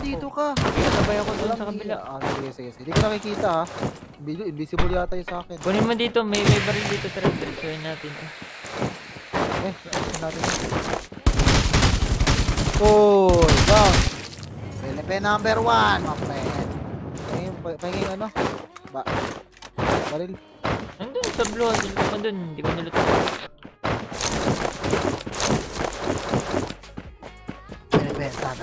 dito ka. Sabay ako doon sa kabila. Sige. Hindi ko nakikita ha. Invisible yata yung sa akin. Kunin mo dito, may baril dito. Tara, diretsuhin natin. Natin. Oh, down. PLP number 1, my friend. Pahingin ano? Baril. Nandun sa blue, nandun. Hindi ko niluto. PLP number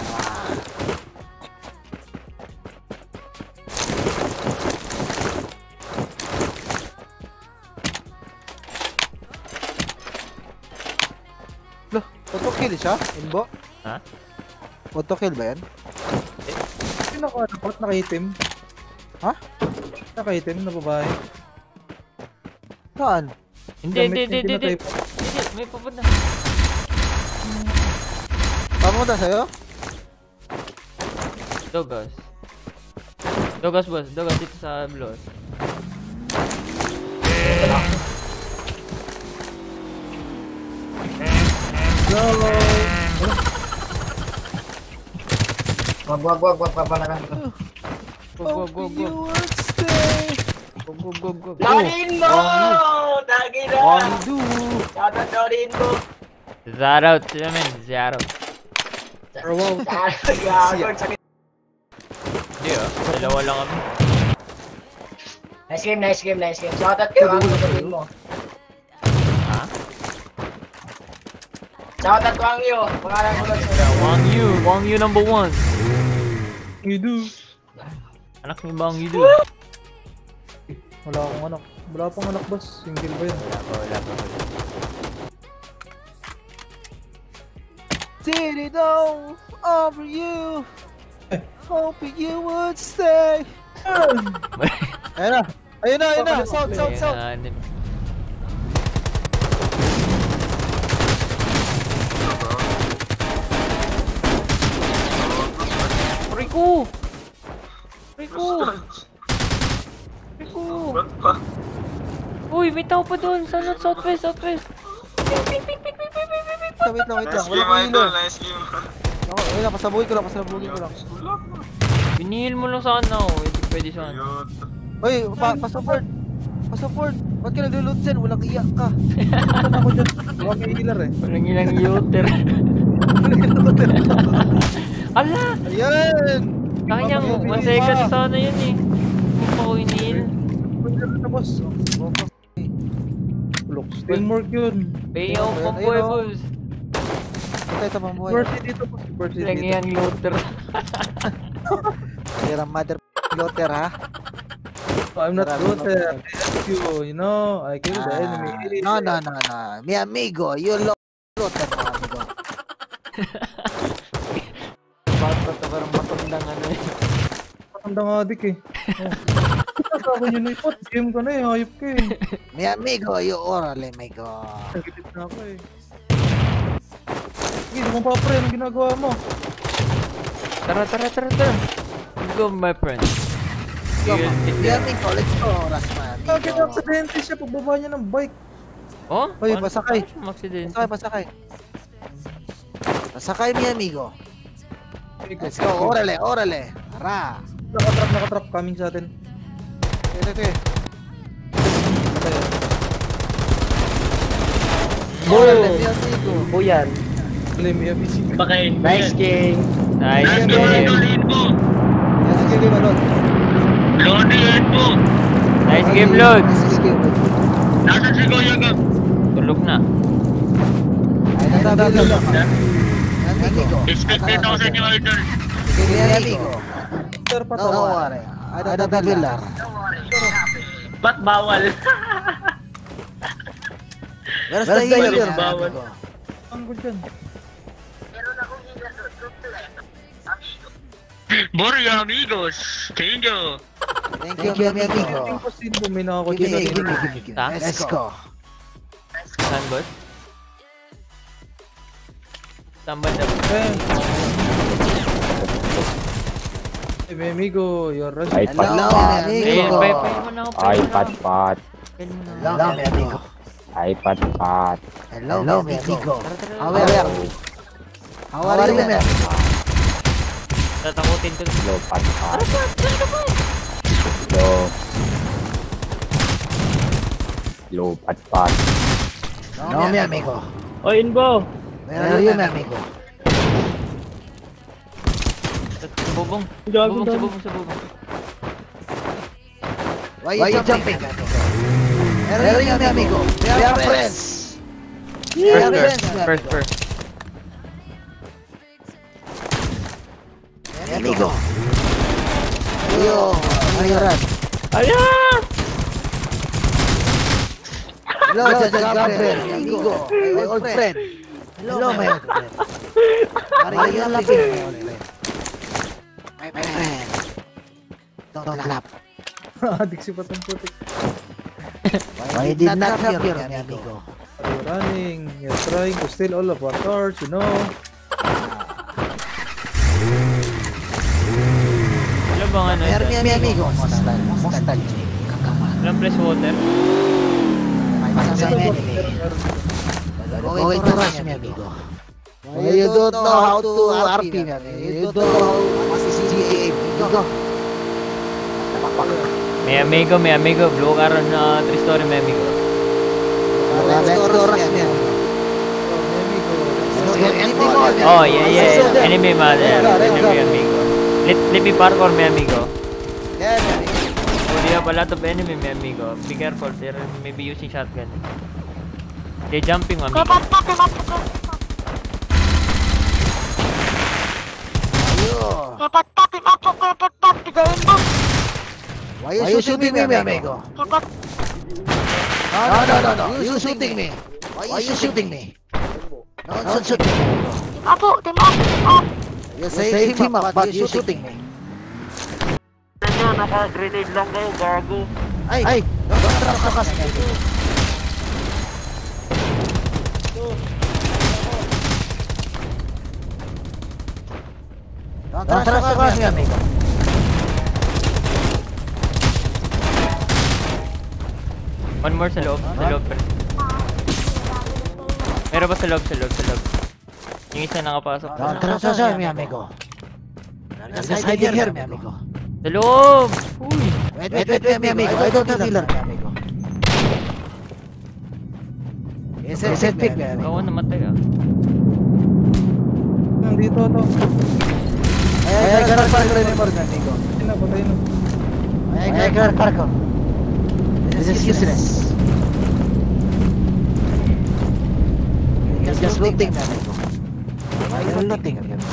1. Loh, auto-kill siya? Inbo? Ha? Auto-kill ba yan? Sino ako dapat naka-itim? Ha? Naka-itim na babae. Saan? Hindi. May pupunta. Pamunta sa'yo? Dogas, boss. Dogas dito sa blue. Go! Wag papalakan ko. Go. Go. Lagin mo! Lagin na! Wangdu! Tatatarin mo! Shout out sila men, shout out. Wow. Sakit. Hindi dalawa lang kami. Nice game. Shoutout kayo ang sabihin mo. Ha? Shoutout ko ang iyo. Pangalan ko lang sa'yo. Wang Yu number 1. You do. Anak ni Bang Yu. Wala akong anak. Wala pang anak, boss. Single ba yun? Wala pa. Did it all over you? Hoping you would stay. Ayun na. South. Rico! Uy, may tao pa doon. Sa southwest. Wait lang. Nice game. Wait lang, pasabuhin ko lang. Binihil mo lang sana hindi pwede sana. Uy, pa-support. Ba't ka nag-reload dyan? Walang iyak ka. Saan ako dyan? Huwag may healer eh. Walang ilang yuter. Ala! Ayan! Kanyang 1 second sana yun eh. Kung pa ko inihil. Na, boss. Teamwork yun. Pay out pang buhay, boss. Ito pambuhay. Mercy dito, boss. Mercy Lang dito. yan yuter. You're a mother lotter ha? I'm not good at you know. I kill the enemy. No. Mi amigo, you lotter mo, amigo. Bakit ito parang matandang ano eh. Matandang adik eh. Sa akin yun ipot. Game ka na eh. Hayop ka eh. Mi amigo, you orale, amigo. Nagitip na ako eh. Sige, di mo pa pre. Anong ginagawa mo? Tara. Let's go, my friend. Mi amigo, let's go, Rasman. Bakit aksidente siya pagbaba niya ng bike? Oh? Uy, pasakay. Maksidente. Pasakay, mi amigo. Let's go, orale. Tara. Nakatrap. Coming sa atin. Ito. Orale, mi amigo. Buyan. Lemia busy. Nice game. Nice Yes, game. sige, Balot. Nice game, Lord. Sige. Nasaan si Kuya Gab? Tulog na. Ay, natabi lang. Amigo. Expected ako sa inyo, idol. Sige, mi amigo. Sir, No patawa. worry. Ay, natabi lang. Ba't bawal? Where's the healer? Bawal. Ang good dyan. Borja amigos. Thank you. Thank you, mi amigo. Imposible may nakako Give me. dyan. Let's go. Saan, boss? Saan ba daw? Hey, mi amigo, you're rushing. Ay, Hello, pat. mi Ayun, amigo. pay mo na ako. Ay, pat. Hello, mi amigo. Ay, pat. Hello, mi amigo. Tara. How are you, man? Saan Tatakutin ko. Low pat pat. Low. Low pat pat. No, mi amigo. Oy, Inbo! Where are you, mi amigo? Sa bubong. Gago Sa daw. bubong, sa bubong. Why you jumping? Where are you, mi amigo? We are friends. We are friends, mi First, amigo. first. Mi amigo. Yo, ayuran. Ayan! Hello, Gabriel, mi amigo. My old friend. Hello, my old friend. Maria Lapin, my old friend. My friend. Don't laugh. Adik si Patong Putik. Why did not help your mi amigo? Are you running? You're trying to steal all of our cars, you know? Alam bang ano? Where mi amigo? Nostalgia. Kakaman. Walang fresh water. Masasay Ito, enemy. meron. Going to rush, mi amigo. You don't know how to RP, mi amigo. You don't know how to CCA, amigo. May amigo. Blue car na 3-story, may amigo. Let's go rush, mi amigo. Oh, yeah. Enemy man. Enemy amigo. Let me parkour, my amigo. Yeah, mi amigo. Oh, they have a lot of enemy, my amigo. Be careful, they're maybe using shotgun. They're jumping, amigo. Why you shooting me, mi amigo? No. You shooting me. Why you shooting me? No, shooting me. You say team up, but you shooting me. Naka-grenade lang kayo, gago. Ay, don't trust the cast. Don't trust the cast, mi amigo. One more sa loob, pre. Meron pa sa loob. Yung isa nakapasok. Don't trust the cast, mi amigo. Just hiding here, mi amigo. Sa loob! Uy! Wait, mi amigo. I don't have healer, mi amigo. Yes, pick, mi amigo. Ako namatay ah. Nandito to. Ay, ganun pa rin mo, mi amigo. Patay na. Ay, ganun pa ko. This is useless. Just looting, mi amigo. Why you looting, mi amigo?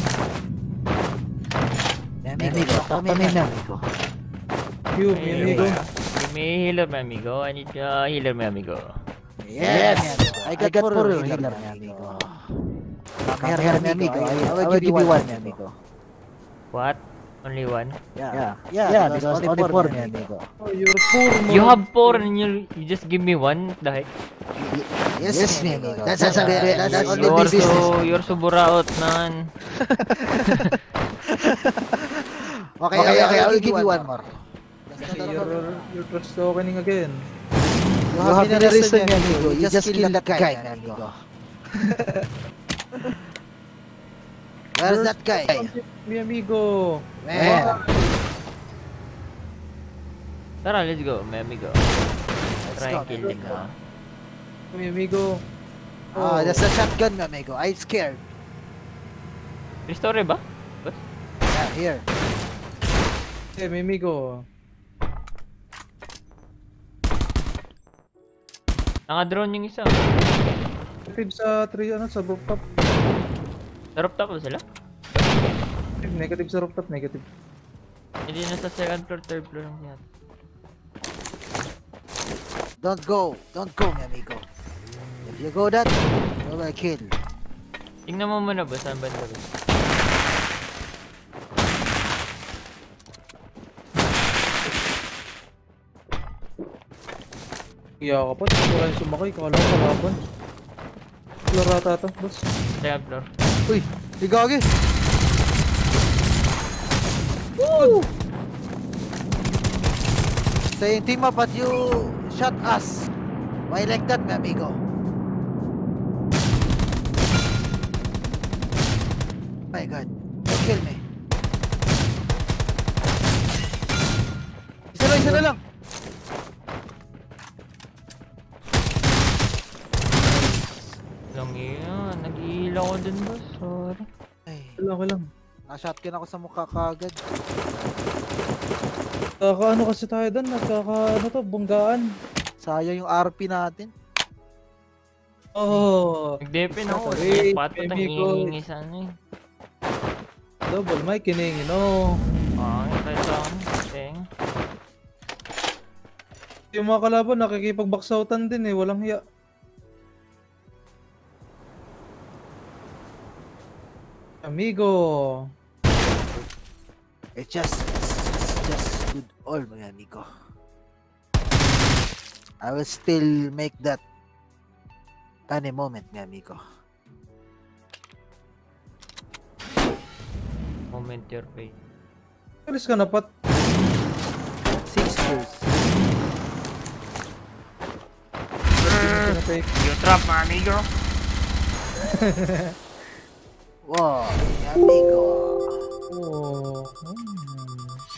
Mi amigo, talk to me, mi amigo. You, mi amigo. May healer, my amigo. I need healer, my amigo. Yes, mi amigo. I got for you, healer, mi amigo. Come here, mi amigo. I will give you one, mi amigo. What? Only one? Yeah, because only four, mi amigo. Oh, you're poor, man. You have 4 and you just give me 1? What the heck? Yes, mi amigo. That's only business. You're so buraot, man. Okay, I will give you one more. You're trust opening again. You have been arrested, mi amigo. You just killed that guy, mi amigo. Where's that guy? Mi amigo. Man. Tara, let's go, my amigo. Try and kill him now. Mi amigo. Oh, that's a shotgun, mi amigo. I'm scared. Restore ba? Yeah, here. Eh, mi amigo. Naka-drone yung isa. Negative sa 3, sa rooftop. Sa rooftop ba sila? Negative sa rooftop, negative. Hindi na sa second floor, third floor lang yan. Don't go, mi amigo. If you go that, you will kill. Tingnan mo muna ba, saan banda ba? Iya ka pa, wala yung sumakay, kala ko kalaban. Larata to, boss. Second floor. Uy, ligagi. Saying team up, but you shot us. Why like that, mi amigo? My God, you kill me. isa na lang. Lang yan. Nag-iila ko dun, boss. Sorry. Ay, Okay lang. na-shotgun ako sa mukha kagad. Ano kasi tayo doon, ano to, bunggaan. Sayang yung RP natin. Oh, Nag-depend ako. Sorry, Patot ang amigo. hihingi sa ano eh. double mic, kiningin, oh. Kahit sa ano. Teng. Yung mga kalaban, nakikipag-backsoutan din eh, walang hiya. Amigo. It's just good all, mga amigo. I will still make that funny moment, mga amigo. Moment your face. Alis ka na, Pat. 6 years. You trap, mga amigo. Wow, mga amigo. Oh.